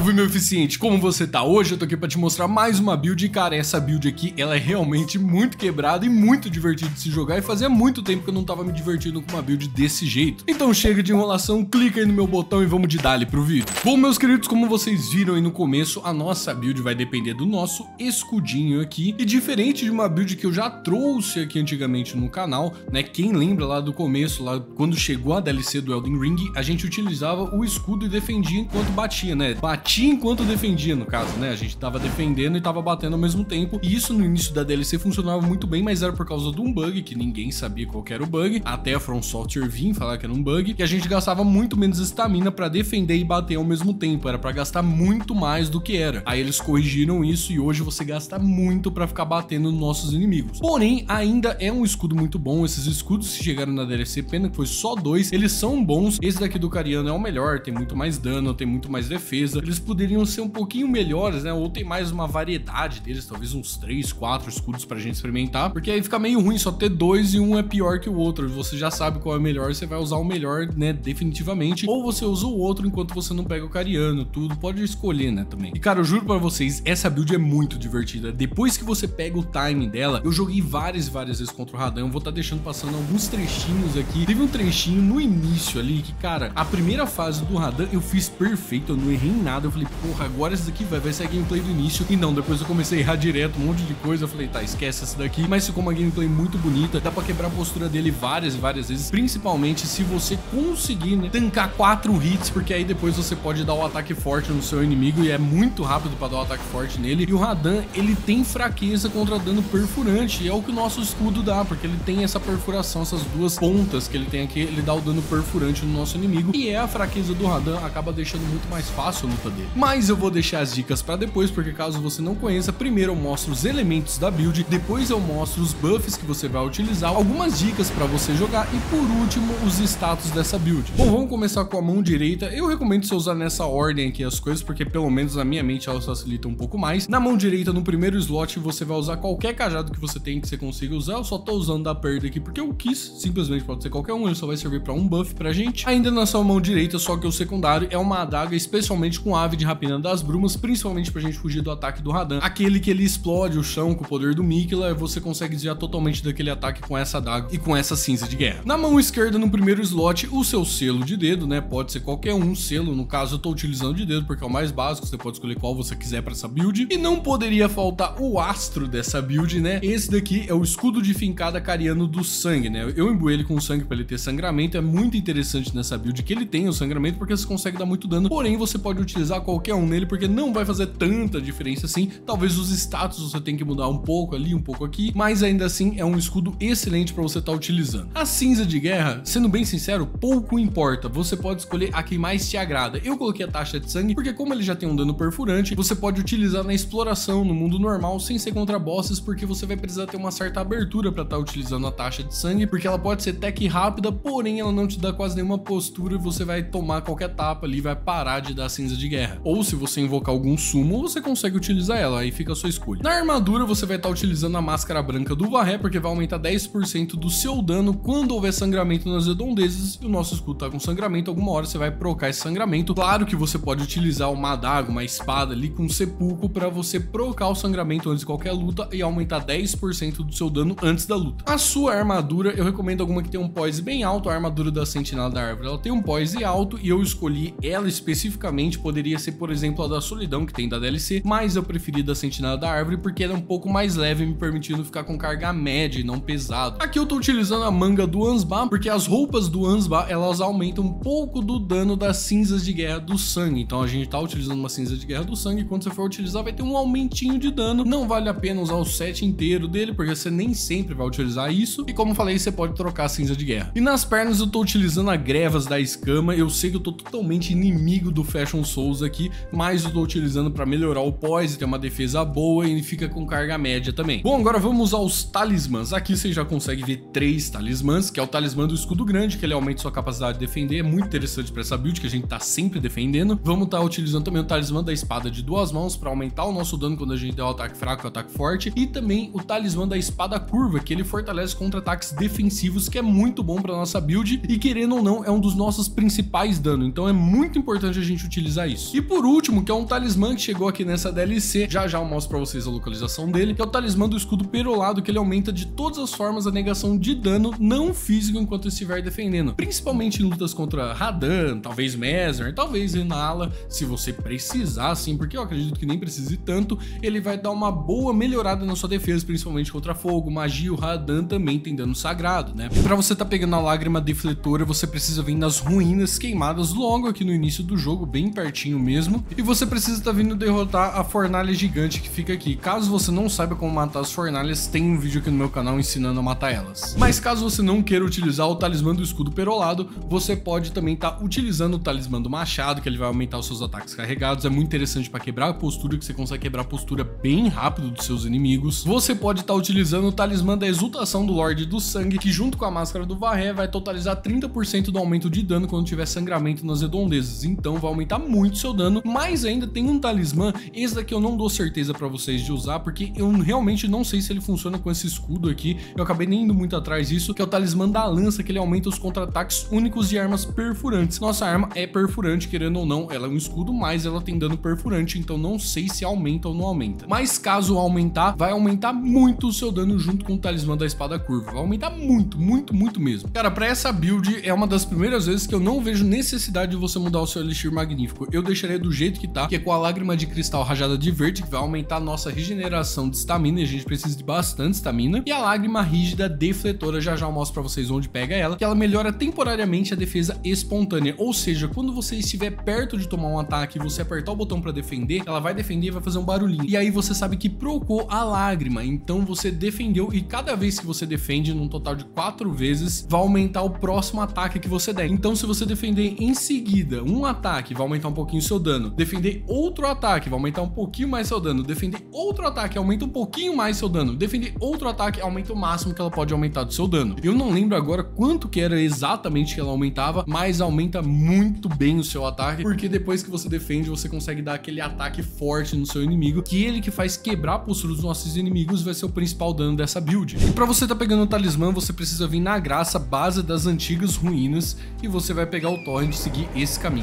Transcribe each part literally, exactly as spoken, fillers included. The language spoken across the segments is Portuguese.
Salve, meu eficiente, como você tá? Hoje eu tô aqui pra te mostrar mais uma build e, cara, essa build aqui, ela é realmente muito quebrada e muito divertida de se jogar e fazia muito tempo que eu não tava me divertindo com uma build desse jeito. Então chega de enrolação, clica aí no meu botão e vamos de dali pro vídeo. Bom, meus queridos, como vocês viram aí no começo, a nossa build vai depender do nosso escudinho aqui e diferente de uma build que eu já trouxe aqui antigamente no canal, né, quem lembra lá do começo, lá quando chegou a D L C do Elden Ring, a gente utilizava o escudo e defendia enquanto batia, né? Batia enquanto defendia, no caso, né? A gente tava defendendo e tava batendo ao mesmo tempo. E isso no início da D L C funcionava muito bem, mas era por causa de um bug, que ninguém sabia qual que era o bug, até a From Software vir falar que era um bug, que a gente gastava muito menos estamina pra defender e bater ao mesmo tempo. Era pra gastar muito mais do que era. Aí eles corrigiram isso e hoje você gasta muito pra ficar batendo nos nossos inimigos. Porém, ainda é um escudo muito bom. Esses escudos que chegaram na D L C, pena que foi só dois, eles são bons. Esse daqui do Cariano é o melhor, tem muito mais dano, tem muito mais defesa. Eles poderiam ser um pouquinho melhores, né? Ou tem mais uma variedade deles, talvez uns três, quatro escudos pra gente experimentar, porque aí fica meio ruim só ter dois e um é pior que o outro. Você já sabe qual é o melhor, você vai usar o melhor, né? Definitivamente. Ou você usa o outro enquanto você não pega o Cariano, tudo. Pode escolher, né? Também. E, cara, eu juro pra vocês, essa build é muito divertida. Depois que você pega o time dela, eu joguei várias e várias vezes contra o Radan. Eu vou estar tá deixando passando alguns trechinhos aqui. Teve um trechinho no início ali que, cara, a primeira fase do Radan eu fiz perfeito, eu não errei em nada. Eu falei, porra, agora esse daqui vai, vai ser a gameplay do início. E não, depois eu comecei a errar direto, um monte de coisa. Eu falei, tá, esquece essa daqui. Mas ficou uma gameplay muito bonita. Dá pra quebrar a postura dele várias e várias vezes. Principalmente se você conseguir, né, tancar quatro hits, porque aí depois você pode dar o ataque forte no seu inimigo e é muito rápido pra dar o ataque forte nele. E o Radan, ele tem fraqueza contra dano perfurante. E é o que o nosso escudo dá, porque ele tem essa perfuração, essas duas pontas que ele tem aqui. Ele dá o dano perfurante no nosso inimigo. E é a fraqueza do Radan, acaba deixando muito mais fácil a luta dele. Mas eu vou deixar as dicas pra depois, porque caso você não conheça, primeiro eu mostro os elementos da build, depois eu mostro os buffs que você vai utilizar, algumas dicas pra você jogar e por último os status dessa build. Bom, vamos começar com a mão direita. Eu recomendo você usar nessa ordem aqui as coisas, porque pelo menos na minha mente elas facilitam um pouco mais. Na mão direita, no primeiro slot, você vai usar qualquer cajado que você tem que você consiga usar. Eu só tô usando da perda aqui porque eu quis, simplesmente pode ser qualquer um, ele só vai servir pra um buff pra gente. Ainda na sua mão direita, só que o secundário é uma adaga, especialmente com ave de rapina das brumas, principalmente pra gente fugir do ataque do Radan. Aquele que ele explode o chão com o poder do Miquella, você consegue desviar totalmente daquele ataque com essa adaga e com essa cinza de guerra. Na mão esquerda, no primeiro slot, o seu selo de dedo, né? Pode ser qualquer um selo, no caso eu tô utilizando de dedo porque é o mais básico, você pode escolher qual você quiser pra essa build. E não poderia faltar o astro dessa build, né? Esse daqui é o escudo de fincada Cariano do sangue, né? Eu imbuí ele com sangue pra ele ter sangramento, é muito interessante nessa build que ele tem o sangramento porque você consegue dar muito dano, porém você pode utilizar qualquer um nele porque não vai fazer tanta diferença assim. Talvez os status você tem que mudar um pouco ali, um pouco aqui, mas ainda assim é um escudo excelente pra você estar utilizando. A cinza de guerra, sendo bem sincero, pouco importa, você pode escolher a que mais te agrada. Eu coloquei a taxa de sangue porque como ele já tem um dano perfurante, você pode utilizar na exploração, no mundo normal, sem ser contra bosses, porque você vai precisar ter uma certa abertura pra estar utilizando a taxa de sangue, porque ela pode ser tech rápida, porém ela não te dá quase nenhuma postura e você vai tomar qualquer tapa ali, vai parar de dar cinza de guerra. Ou se você invocar algum sumo, você consegue utilizar ela, aí fica a sua escolha. Na armadura, você vai estar utilizando a máscara branca do Varré, porque vai aumentar dez por cento do seu dano quando houver sangramento nas redondezas, e o nosso escudo tá com sangramento, alguma hora você vai procar esse sangramento. Claro que você pode utilizar uma adaga, uma espada ali com sepulcro para você procar o sangramento antes de qualquer luta e aumentar dez por cento do seu dano antes da luta. A sua armadura, eu recomendo alguma que tenha um poise bem alto. A armadura da Sentinela da Árvore, ela tem um poise alto e eu escolhi ela especificamente, poderia ser, por exemplo, a da Solidão, que tem da D L C, mas eu preferi da Sentinela da Árvore porque ela é um pouco mais leve, me permitindo ficar com carga média e não pesado. Aqui eu tô utilizando a manga do Ansbah, porque as roupas do Ansbah, elas aumentam um pouco do dano das cinzas de guerra do sangue. Então a gente tá utilizando uma cinza de guerra do sangue, quando você for utilizar vai ter um aumentinho de dano. Não vale a pena usar o set inteiro dele, porque você nem sempre vai utilizar isso. E como eu falei, você pode trocar a cinza de guerra. E nas pernas eu tô utilizando a Grevas da Escama. Eu sei que eu tô totalmente inimigo do Fashion Souls aqui, mas eu tô utilizando pra melhorar o poise, ter uma defesa boa e fica com carga média também. Bom, agora vamos aos talismãs. Aqui você já consegue ver três talismãs, que é o talismã do escudo grande, que ele aumenta sua capacidade de defender. É muito interessante pra essa build, que a gente tá sempre defendendo. Vamos estar utilizando também o talismã da espada de duas mãos pra aumentar o nosso dano quando a gente der o ataque fraco e o ataque forte. E também o talismã da espada curva, que ele fortalece contra ataques defensivos, que é muito bom pra nossa build. E querendo ou não, é um dos nossos principais danos. Então é muito importante a gente utilizar isso. E E por último, que é um talismã que chegou aqui nessa D L C, já já eu mostro pra vocês a localização dele, que é o talismã do escudo perolado, que ele aumenta de todas as formas a negação de dano não físico enquanto estiver defendendo, principalmente em lutas contra Radan, talvez Mesmer, talvez Renala, se você precisar, sim, porque eu acredito que nem precise tanto. Ele vai dar uma boa melhorada na sua defesa, principalmente contra fogo, magia. O Radan também tem dano sagrado, né? E pra você tá pegando a lágrima defletora, você precisa vir nas ruínas queimadas logo aqui no início do jogo, bem pertinho mesmo, e você precisa estar tá vindo derrotar a fornalha gigante que fica aqui. Caso você não saiba como matar as fornalhas, tem um vídeo aqui no meu canal ensinando a matar elas. Mas caso você não queira utilizar o talismã do escudo perolado, você pode também estar tá utilizando o talismã do machado, que ele vai aumentar os seus ataques carregados. É muito interessante para quebrar a postura, que você consegue quebrar a postura bem rápido dos seus inimigos. Você pode estar tá utilizando o talismã da exultação do Lorde do Sangue, que junto com a máscara do Varré vai totalizar trinta por cento do aumento de dano quando tiver sangramento nas redondezas. Então vai aumentar muito seu dano. Mas ainda tem um talismã, esse daqui eu não dou certeza para vocês de usar, porque eu realmente não sei se ele funciona com esse escudo aqui. Eu acabei nem indo muito atrás disso, que é o talismã da lança, que ele aumenta os contra-ataques únicos de armas perfurantes. Nossa arma é perfurante, querendo ou não, ela é um escudo, mas ela tem dano perfurante, então não sei se aumenta ou não aumenta. Mas caso aumentar, vai aumentar muito o seu dano junto com o talismã da espada curva. Vai aumentar muito, muito, muito mesmo. Cara, pra essa build é uma das primeiras vezes que eu não vejo necessidade de você mudar o seu Elixir Magnífico. Eu deixaria do jeito que tá, que é com a lágrima de cristal rajada de verde, que vai aumentar a nossa regeneração de estamina, e a gente precisa de bastante estamina. E a lágrima rígida defletora, já já eu mostro pra vocês onde pega ela, que ela melhora temporariamente a defesa espontânea, ou seja, quando você estiver perto de tomar um ataque e você apertar o botão pra defender, ela vai defender e vai fazer um barulhinho. E aí você sabe que procou a lágrima, então você defendeu, e cada vez que você defende, num total de quatro vezes, vai aumentar o próximo ataque que você der. Então se você defender em seguida um ataque, vai aumentar um pouquinho o seu dano. Defender outro ataque, vai aumentar um pouquinho mais seu dano. Defender outro ataque, aumenta um pouquinho mais seu dano. Defender outro ataque, aumenta o máximo que ela pode aumentar do seu dano. Eu não lembro agora quanto que era exatamente que ela aumentava, mas aumenta muito bem o seu ataque, porque depois que você defende, você consegue dar aquele ataque forte no seu inimigo, que ele que faz quebrar a postura dos nossos inimigos, vai ser o principal dano dessa build. E pra você tá pegando o talismã, você precisa vir na graça base das antigas ruínas, e você vai pegar o torrent e seguir esse caminho.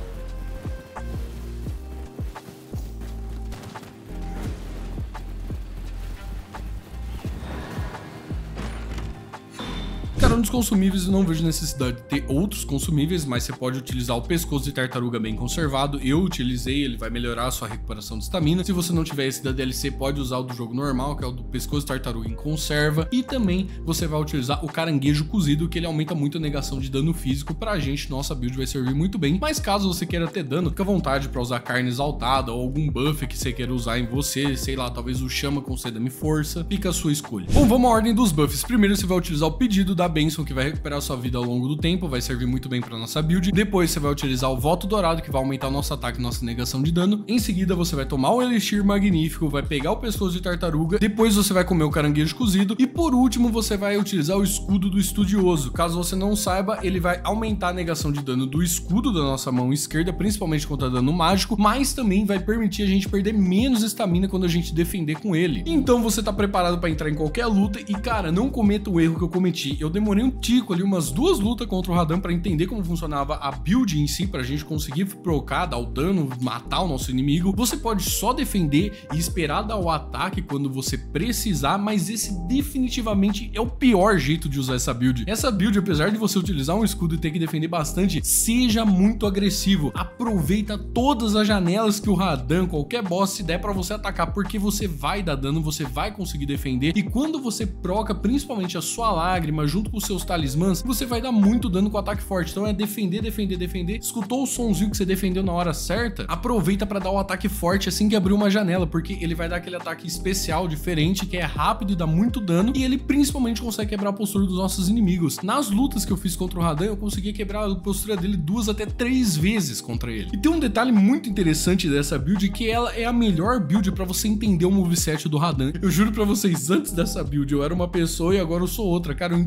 Cara, nos consumíveis eu não vejo necessidade de ter outros consumíveis, mas você pode utilizar o pescoço de tartaruga bem conservado. Eu utilizei, ele vai melhorar a sua recuperação de estamina. Se você não tiver esse da D L C, pode usar o do jogo normal, que é o do pescoço de tartaruga em conserva. E também você vai utilizar o caranguejo cozido, que ele aumenta muito a negação de dano físico pra gente. Nossa build vai servir muito bem, mas caso você queira ter dano, fica à vontade pra usar carne exaltada ou algum buff que você queira usar em você, sei lá, talvez o chama conceda-me força, fica a sua escolha. Bom, vamos à ordem dos buffs. Primeiro você vai utilizar o pedido da bênção, que vai recuperar sua vida ao longo do tempo, vai servir muito bem para nossa build. Depois você vai utilizar o voto dourado, que vai aumentar o nosso ataque e nossa negação de dano. Em seguida você vai tomar o elixir magnífico, vai pegar o pescoço de tartaruga, depois você vai comer o caranguejo cozido e por último você vai utilizar o escudo do estudioso. Caso você não saiba, ele vai aumentar a negação de dano do escudo da nossa mão esquerda, principalmente contra dano mágico, mas também vai permitir a gente perder menos estamina quando a gente defender com ele. Então você tá preparado para entrar em qualquer luta e cara, não cometa o erro que eu cometi. Eu demorei um tico ali, umas duas lutas contra o Radan para entender como funcionava a build em si, pra gente conseguir procar, dar o dano, matar o nosso inimigo. Você pode só defender e esperar dar o ataque quando você precisar, mas esse definitivamente é o pior jeito de usar essa build. Essa build, apesar de você utilizar um escudo e ter que defender bastante, seja muito agressivo. Aproveita todas as janelas que o Radan, qualquer boss, se der para você atacar, porque você vai dar dano, você vai conseguir defender, e quando você proca principalmente a sua lágrima junto com os seus talismãs, você vai dar muito dano com ataque forte. Então é defender, defender, defender. Escutou o sonzinho que você defendeu na hora certa? Aproveita para dar o ataque forte assim que abrir uma janela, porque ele vai dar aquele ataque especial diferente, que é rápido e dá muito dano, e ele principalmente consegue quebrar a postura dos nossos inimigos. Nas lutas que eu fiz contra o Radan, eu consegui quebrar a postura dele duas até três vezes contra ele. E tem um detalhe muito interessante dessa build, que ela é a melhor build para você entender o moveset do Radan. Eu juro para vocês, antes dessa build eu era uma pessoa e agora eu sou outra. Cara, eu entendo muito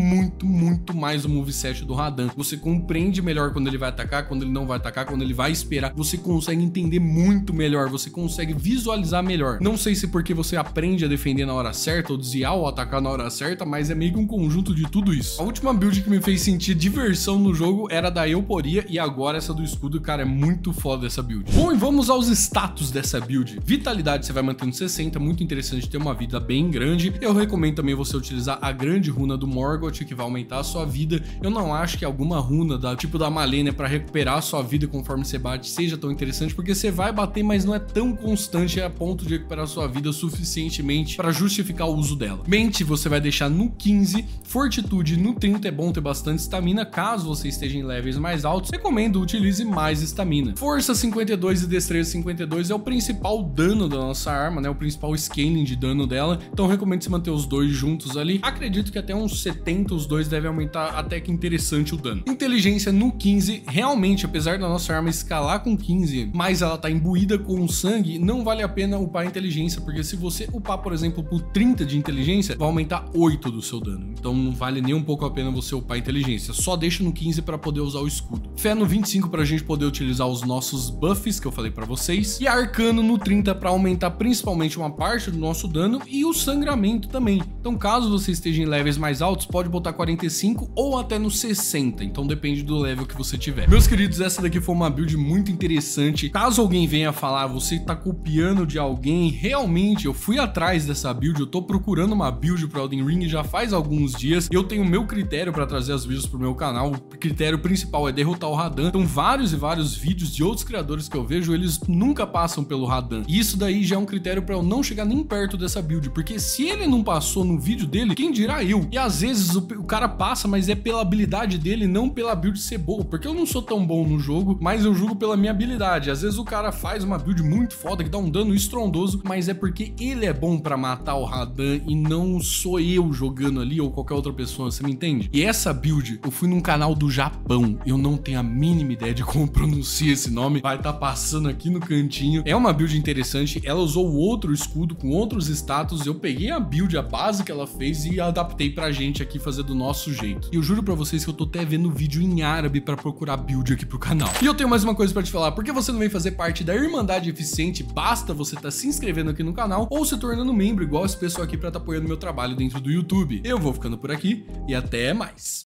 muito, muito mais o moveset do Radan. Você compreende melhor quando ele vai atacar, quando ele não vai atacar, quando ele vai esperar. Você consegue entender muito melhor, você consegue visualizar melhor. Não sei se porque você aprende a defender na hora certa, ou desviar ou atacar na hora certa, mas é meio que um conjunto de tudo isso. A última build que me fez sentir diversão no jogo era da Euporia, e agora essa do escudo, cara, é muito foda essa build. Bom, e vamos aos status dessa build. Vitalidade você vai mantendo sessenta, muito interessante ter uma vida bem grande. Eu recomendo também você utilizar a grande runa do Morgoth, que vai aumentar a sua vida. Eu não acho que alguma runa da tipo da Malenia para recuperar a sua vida conforme você bate seja tão interessante, porque você vai bater, mas não é tão constante a ponto de recuperar a sua vida suficientemente para justificar o uso dela. Mente você vai deixar no quinze, Fortitude no trinta, é bom ter bastante estamina. Caso você esteja em levels mais altos, recomendo utilize mais estamina. Força cinquenta e dois e destreza cinquenta e dois é o principal dano da nossa arma, né? O principal scaling de dano dela, então recomendo se manter os dois juntos ali. Acredito que até uns setenta os dois devem aumentar até que interessante o dano. Inteligência no quinze, realmente, apesar da nossa arma escalar com quinze, mas ela tá imbuída com sangue, não vale a pena upar a inteligência, porque se você upar, por exemplo, por trinta de inteligência, vai aumentar oito do seu dano. Então não vale nem um pouco a pena você upar a inteligência, só deixa no quinze para poder usar o escudo. Fé no vinte e cinco pra gente poder utilizar os nossos buffs que eu falei para vocês, e Arcano no trinta para aumentar principalmente uma parte do nosso dano e o sangramento também. Então caso você esteja em levels mais altos, pode botar quarenta e cinco ou até no sessenta, então depende do level que você tiver. Meus queridos, essa daqui foi uma build muito interessante. Caso alguém venha falar, você tá copiando de alguém, realmente eu fui atrás dessa build, eu tô procurando uma build pro Elden Ring já faz alguns dias, e eu tenho o meu critério para trazer as builds pro meu canal. O critério principal é derrotar o Radan, então vários e vários vídeos de outros criadores que eu vejo, eles nunca passam pelo Radan, e isso daí já é um critério para eu não chegar nem perto dessa build, porque se ele não passou no vídeo dele, quem dirá eu? E às vezes o, o cara passa, mas é pela habilidade dele, não pela build ser boa, porque eu não sou tão bom no jogo, mas eu julgo pela minha habilidade. Às vezes o cara faz uma build muito foda, que dá um dano estrondoso, mas é porque ele é bom pra matar o Radan e não sou eu jogando ali ou qualquer outra pessoa, você me entende? E essa build, eu fui num canal do Japão, eu não tenho a mínima ideia de como pronuncia esse nome, vai estar tá passando aqui no cantinho. É uma build interessante, ela usou outro escudo com outros status, eu peguei a build, a base que ela fez e adaptei pra gente aqui fazer do nosso jeito. E eu juro pra vocês que eu tô até vendo vídeo em árabe pra procurar build aqui pro canal. E eu tenho mais uma coisa pra te falar, por que você não vem fazer parte da Irmandade Eficiente? Basta você tá se inscrevendo aqui no canal ou se tornando membro igual esse pessoal aqui pra tá apoiando meu trabalho dentro do YouTube. Eu vou ficando por aqui e até mais.